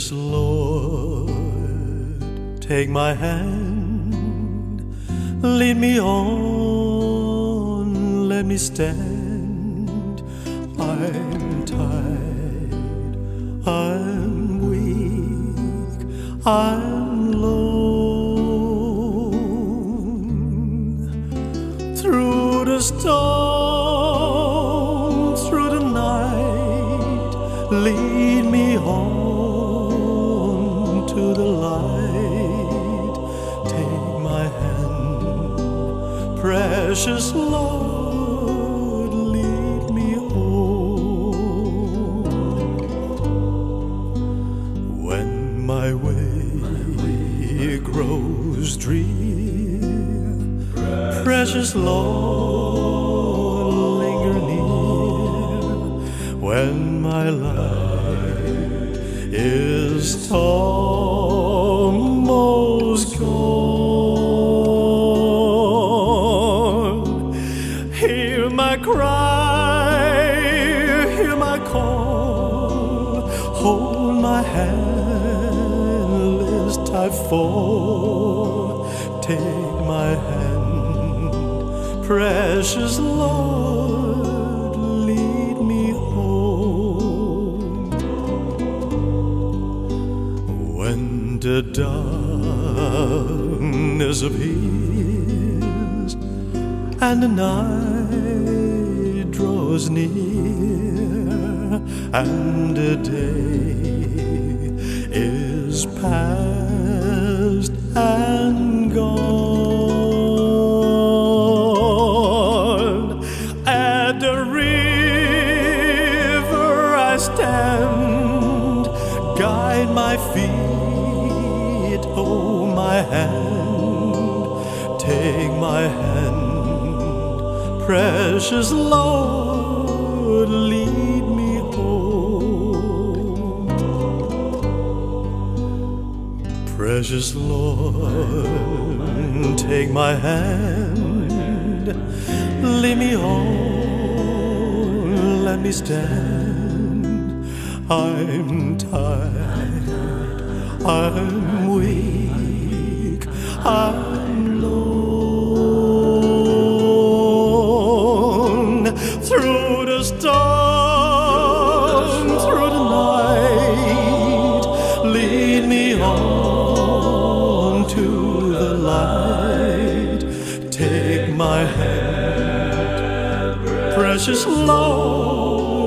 Precious Lord, take my hand, lead me on, let me stand. I'm tired, I'm weak, I'm lone. Through the storm, through the night, lead me home to the light. Take my hand, precious Lord, lead me home. When my way grows drear, precious Lord, linger near. When my life is almost gone, hear my cry, hear my call, hold my hand lest I fall. Take my hand, precious Lord, lead me home. When the darkness appears and the night draws near and the day is past and gone, at the river I stand, guide my feet, hold my hand. Take my hand, precious Lord, lead me home. Precious Lord, take my hand, lead me on, let me stand. I'm tired, I'm weak, I'm lone. Through the storm, through the night, lead me on to the light. Take my hand, precious Lord,